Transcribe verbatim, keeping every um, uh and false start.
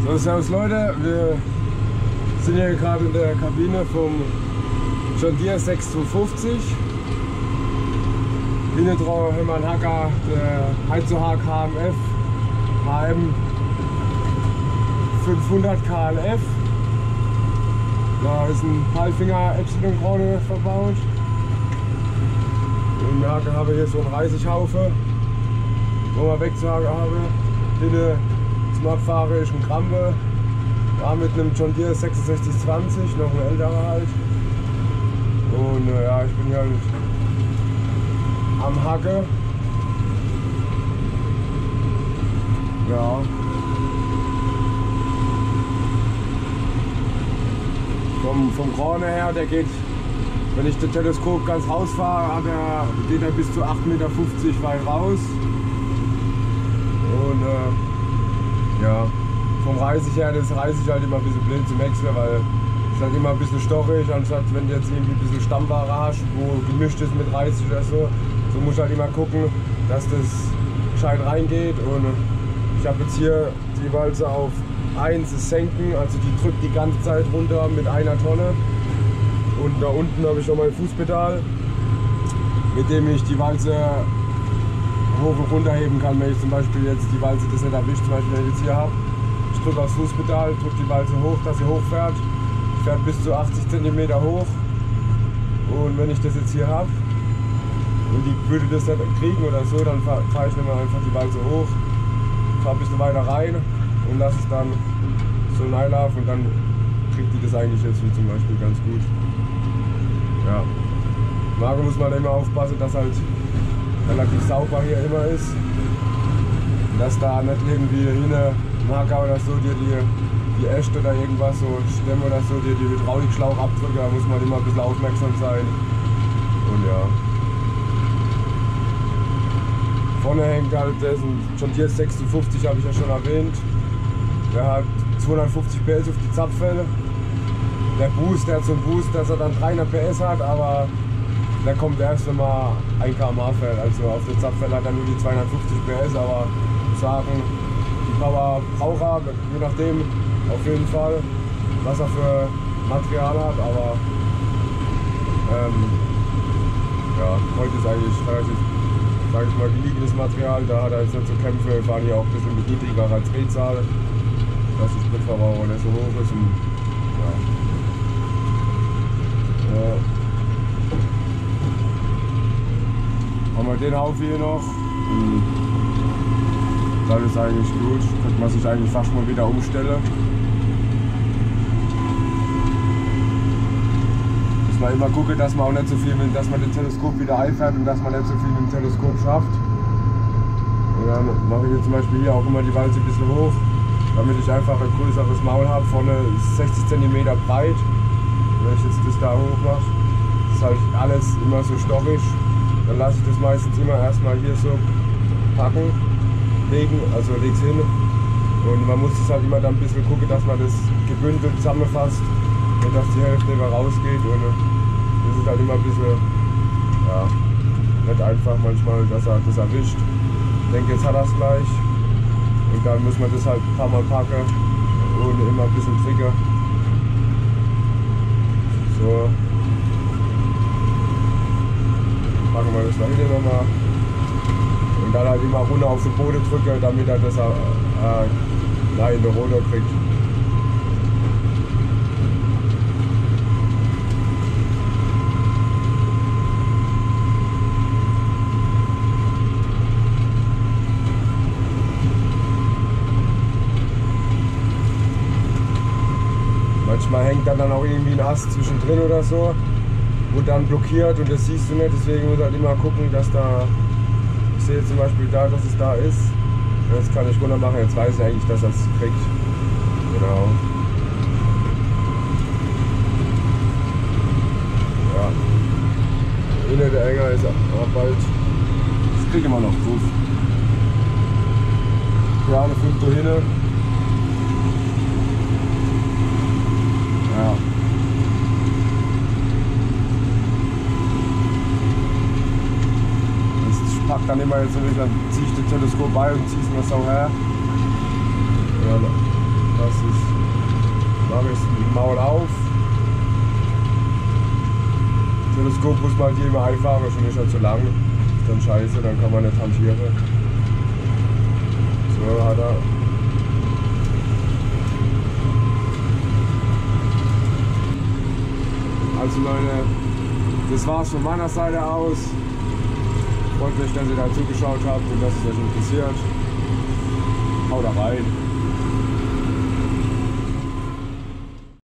So, servus Leute, wir sind hier gerade in der Kabine vom John Deere sechs zwei fünfzig. Hinten drauf haben wir einen Hacker, der Heizohag H M F H M fünfhundert K L F. Da ist ein Palfinger Epsilon-Krone verbaut. Und wir haben hier so einen Reisighaufen, wo wir wegzuhaken haben. Hinten zum Abfahren ist ein Krampe. Da mit einem John Deere sechsundsechzig zwanzig, noch ein älterer halt. Und äh, ja, ich bin hier halt am Hacke. Ja. Vom, vom Krone her, der geht, wenn ich das Teleskop ganz rausfahre, hat er, geht er bis zu acht Meter fünfzig weit raus. Und äh, ja, vom Reisig her, das reiße ich halt immer ein bisschen blind zum Wechseln, weil es halt immer ein bisschen stochig, anstatt wenn du jetzt irgendwie ein bisschen Stammware hast, wo gemischt ist mit Reisig oder so. So muss ich halt immer gucken, dass das gescheit reingeht. Und ich habe jetzt hier die Walze auf eins senken, also die drückt die ganze Zeit runter mit einer Tonne. Und da unten habe ich noch mein Fußpedal, mit dem ich die Walze hoch und runter heben kann, wenn ich zum Beispiel jetzt die Walze das nicht erwischt, zum Beispiel wenn ich jetzt hier habe. Ich drücke aufs Fußpedal, drücke die Walze hoch, dass sie hochfährt. Ich fährt bis zu achtzig Zentimeter hoch. Und wenn ich das jetzt hier habe und die würde das nicht kriegen oder so, dann fahre fahr ich immer einfach die Walze hoch, fahre ein bisschen weiter rein und lasse es dann so reinlaufen und dann kriegt die das eigentlich jetzt wie zum Beispiel ganz gut. Ja. Marco muss man immer aufpassen, dass halt relativ sauber hier immer ist. Dass da nicht irgendwie hinten ein Hacker oder so dir die, die Äste oder irgendwas so stemmen oder so dir die Hydraulikschlauch abdrücken, da muss man immer ein bisschen aufmerksam sein. Und ja. Vorne hängt halt das ein John Deere sechs zwei fünfzig, habe ich ja schon erwähnt. Der hat zweihundertfünfzig P S auf die Zapfwelle. Der Boost, der hat so einen Boost, dass er dann dreihundert P S hat, aber der kommt erst, wenn man ein Kilometer pro Stunde fährt. Also auf der Zapfwelle hat er nur die zweihundertfünfzig P S, aber sagen, die Power braucht er, je nachdem auf jeden Fall, was er für Material hat. Aber ähm, ja, heute ist eigentlich relativ, sage ich mal, geliegenes Material. Da hat er jetzt nicht zu kämpfen. Wir fahren hier auch ein bisschen mit niedrigerer Drehzahl, dass der Spritverbrauch nicht so hoch ist. Und, ja. Ja. Haben wir den Haufen hier noch. Das ist eigentlich gut. Könnte man sich eigentlich fast mal wieder umstellen. Muss man immer gucken, dass man auch nicht so viel mit, dass man den Teleskop wieder einfährt und dass man nicht so viel mit dem Teleskop schafft. Und dann mache ich jetzt zum Beispiel hier auch immer die Walze ein bisschen hoch, damit ich einfach ein größeres Maul habe. Vorne ist sechzig Zentimeter breit. Wenn ich jetzt das da hoch mache, ist halt alles immer so stochig. Dann lasse ich das meistens immer erstmal hier so packen, legen, also leg's hin. Und man muss es halt immer dann ein bisschen gucken, dass man das gebündelt zusammenfasst und dass die Hälfte immer rausgeht. Und das ist halt immer ein bisschen, ja, nicht einfach manchmal, dass er das erwischt. Ich denke, jetzt hat er es gleich. Und dann muss man das halt ein paar Mal packen und immer ein bisschen triggern. So. Machen wir das da hinten nochmal. Und dann halt immer runter auf den Boden drücken, damit er das äh, da in den Rotor kriegt. Manchmal hängt dann, dann auch irgendwie ein Ast zwischendrin oder so und dann blockiert und das siehst du nicht, deswegen muss halt immer gucken, dass da, ich sehe jetzt zum Beispiel da, dass es da ist. Jetzt kann ich runter machen, jetzt weiß ich eigentlich, dass er es kriegt. Genau. Ja. Innen der Enger ist auch bald. Das kriegen wir noch drauf. Ja, eine fünfte hinne. Ja. Ich pack dann immer jetzt so, dann ziehe ich das Teleskop bei und ziehe es mir so her. Ja, Das ist, mache ich das Maul auf. Teleskop muss man halt hier immer einfahren, schon nicht halt zu lang. Ist dann scheiße, dann kann man nicht hantieren. So hat er. Also Leute, das war's von meiner Seite aus. Freut mich, dass ihr da zugeschaut habt und dass es euch interessiert. Haut da rein.